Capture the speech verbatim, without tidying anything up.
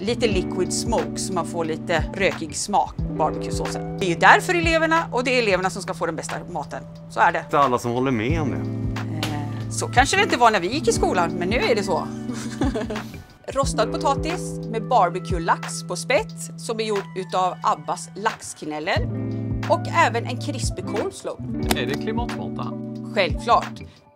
lite liquid smoke så man får lite rökig smak på barbecue-såsen. Det är ju därför eleverna och det är eleverna som ska få den bästa maten. Så är det. Det är alla som håller med om det. Eh, så kanske det inte var när vi gick i skolan, men nu är det så. Rostad potatis med barbecue-lax på spett som är gjord utav Abbas laxkneller. Och även en krispig coleslaw. Är det klimatsmart det här? Självklart.